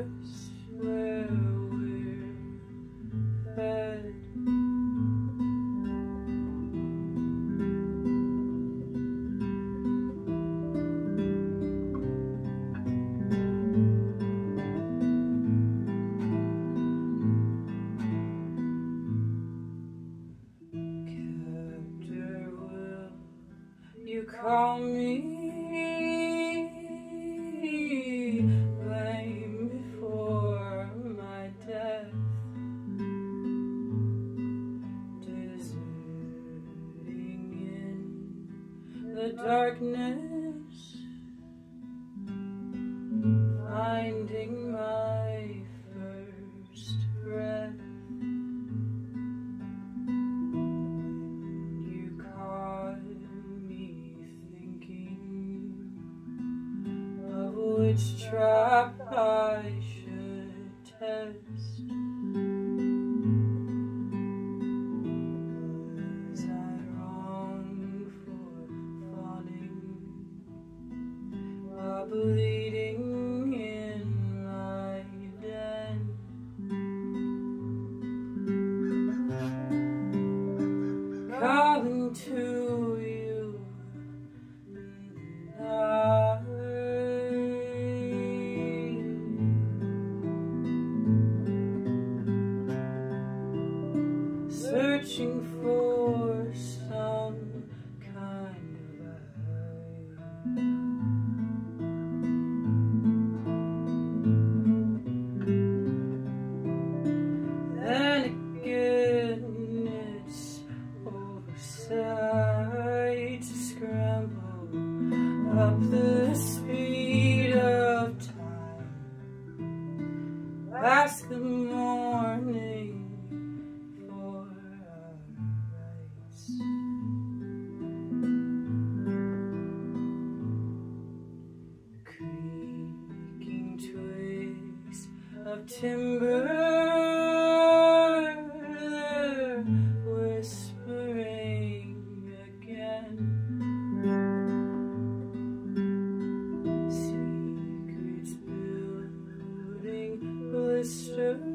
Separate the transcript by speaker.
Speaker 1: just where we're fed. Captor, will you call me? Blame before my death, deserting in the darkness, finding my first breath. When you caught me thinking of which trap I should test, was I wrong for fawning while bleeding in my den? Calling to you, and searching for some kind of light. Then again, it's oversight to scramble up the speed of time, past the morning for our rights. Creaking twigs of timber, they're whispering again. Secrets building blisters